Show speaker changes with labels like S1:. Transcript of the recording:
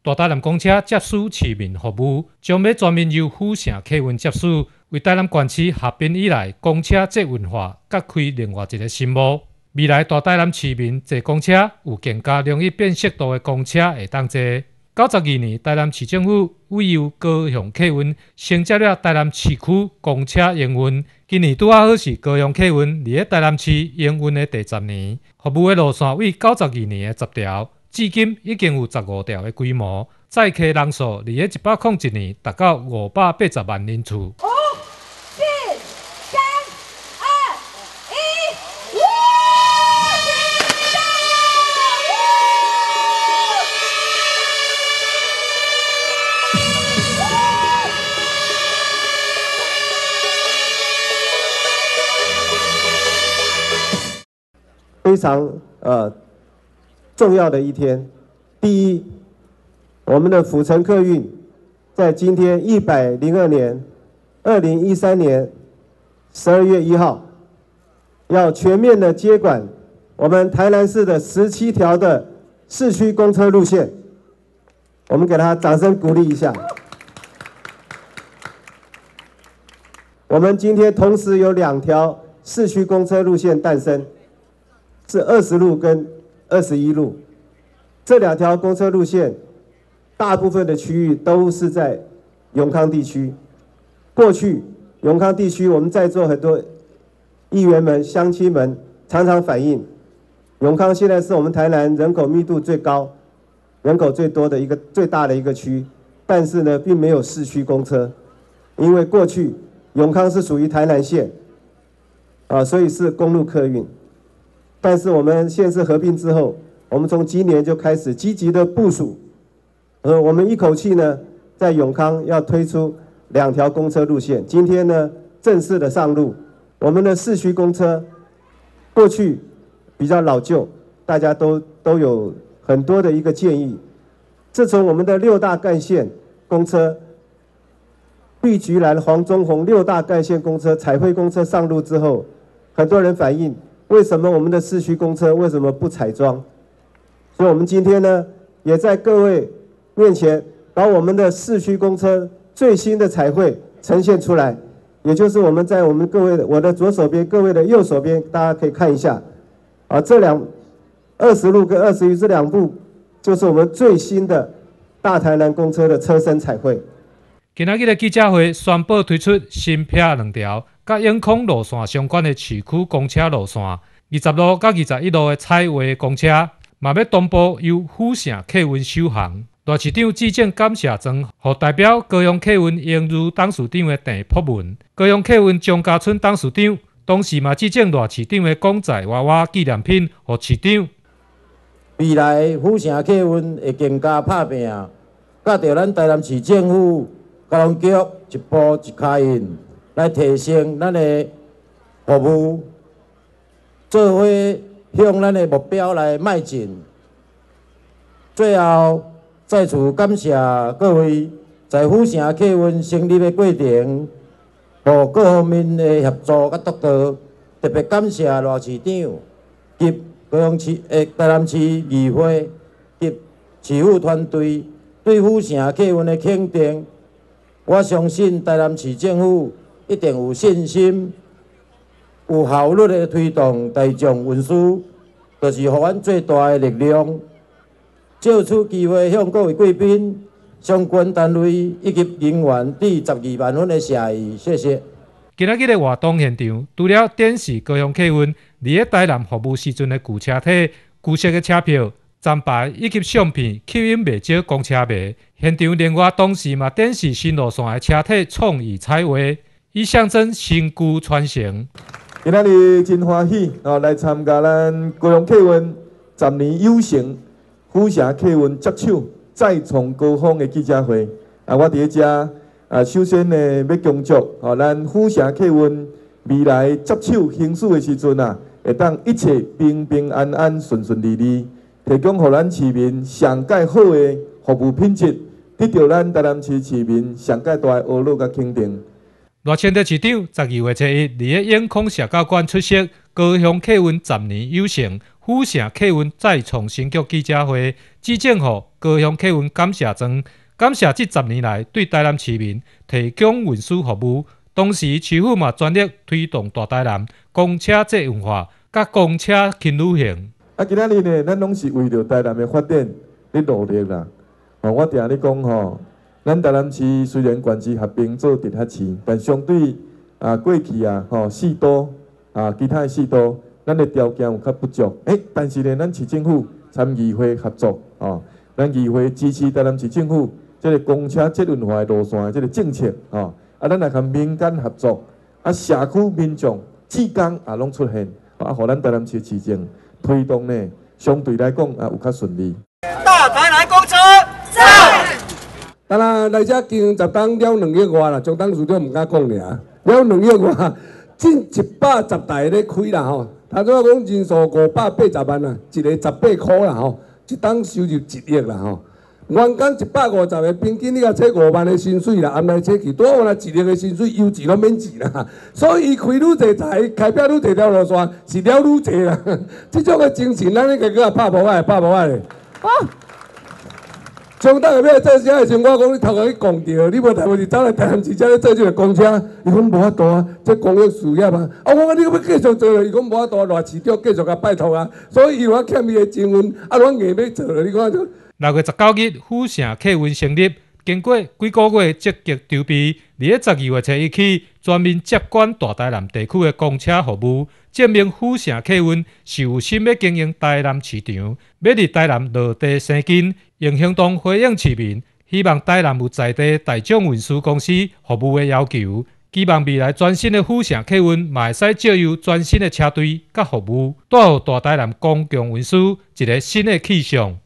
S1: 大台南公车接输市民服务，将要全面由府城客运接输，为台南县市合并以来公车捷运化揭开另外一个新幕。未来大台南市民坐公车有更加容易辨识度的公车会当坐。92年，台南市政府委由高雄客运承接了台南市区公车营运。今年拄好是高雄客运伫台南市营运的第10年，服务的路线为92年的10条，至今已经有15条的规模，载客人数伫101年达到580万人次。5、4、3、2、1，
S2: 非常重要的一天。第一，我们的府城客运在今天102年，2013年12月1号，要全面的接管我们台南市的17条的市区公车路线。我们给他掌声鼓励一下。我们今天同时有2条市区公车路线诞生。是20路跟21路，这2条公车路线，大部分的区域都是在永康地区。过去永康地区，我们在座很多议员们、乡亲们常常反映，永康现在是我们台南人口密度最高、人口最多的最大的一个区，但是呢，并没有市区公车，因为过去永康是属于台南县，所以是公路客运。但是我们县市合并之后，我们从今年就开始积极的部署，我们一口气呢，在永康要推出2条公车路线。今天呢，正式的上路。我们的市区公车过去比较老旧，大家都有很多的一个建议。自从我们的6大干线公车、绿菊兰、黄中红6大干线公车、彩绘公车上路之后，很多人反映，为什么我们的市区公车为什么不彩装？所以我们今天呢，也在各位面前把我们的市区公车最新的彩绘呈现出来，也就是我们在各位我的左手边，各位的右手边，大家可以看一下，这20路跟21这2部，就是我们最新的大台南公车的车身彩绘。
S1: 今仔日的记者会宣布推出新辟2条。甲永康路线相关的市区公车路线，20路甲21路的彩绘公车，嘛要同步由府城客运首航。大市长致敬感谢状，予代表高雄客运营务董事长的郑博文、高雄客运张家春董事长，同时嘛致敬大市长的公仔娃娃纪念品，予市长。
S3: 未来府城客运会更加拍拼，甲着咱台南市政府、交通局一步一脚印。来提升咱的服务，做伙向咱的目标来迈进。最后，再次感谢各位在府城客运成立的过程，和各方面的合作甲督导，特别感谢罗市长及高雄市台南市议会及市府团队对府城客运的肯定。我相信台南市政府一定有信心、有效率的推动大众运输，就是予咱最大的力量。借此机会，向各位贵宾、相关单位以及人员致12万分的谢意，谢谢。
S1: 今仔日的活动现场，除了展示高雄客运伫台南服务时阵的旧车体、旧式的车票、站牌以及相片吸引不少公车迷。现场另外同时嘛展示新路线的车体创意彩绘。以象征新旧传承。
S4: 今仔日真欢喜来参加咱高雄客运10年有成府城客运接手再创高峰的记者会。我伫遮首先呢要恭祝咱府城客运未来接手行驶的时阵会当一切平平安安、顺顺利利，提供予咱市民上界好的服务品质，得到咱台南市市民上界大的懊恼甲肯定。
S1: 赖清德市长12月7日伫永康社交馆出席高雄客运10年有成府城客运再创新局记者会，致敬予高雄客运感谢状，感谢这10年来对台南市民提供运输服务。同时，市府嘛全力推动大台南公车捷运化，甲公车轻旅行。
S4: 今仔日呢，咱拢是为着台南的发展咧努力啦。我定咧讲吼，咱台南市虽然县市合并做直辖市，但相对过去4都其他的4都，咱的条件有较不足。但是呢，咱市政府参议会合作咱议会支持台南市政府这个公车捷运化的路线的这个政策咱来跟民间合作，社区民众志工也拢出现，互咱台南市市政推动呢，相对来讲有较顺利。
S5: 大台南公车在。
S6: 当然来遮经营10档了2亿外啦，总当数都唔敢讲尔，了2亿外，近110台咧开啦吼。他说讲人数580万啦，一个18块啦吼，一档收入1亿啦吼。员工150个，平均你甲找5万的薪水啦，安尼找去多有啦1亿的薪水，油钱拢免钱啦。所以伊开愈侪台，开辟愈侪条路线，是了愈侪啦。这种的精神，咱应该搁拍无爱，拍无爱咧。相当下要做啥的时候，我讲你头壳去讲着，你无代无志走来台南市遮咧做这个公车，伊讲无法度啊，这公益事业啊。我讲你要继续做，伊讲无法度，赖市长继续甲拜托啊。所以我欠伊的情分，我硬要做了，你看就。
S1: 6月19日，府城客运成立，经过几个月积极筹备，伫12月初一起，全面接管大台南地区的公车服务，证明府城客运是有心要经营台南市场，要伫台南落地生根，用行动回应市民，希望台南有在地大众运输公司服务的要求。希望未来全新的府城客运嘛会使借由全新的车队甲服务，带予大台南公共运输一个新的气象。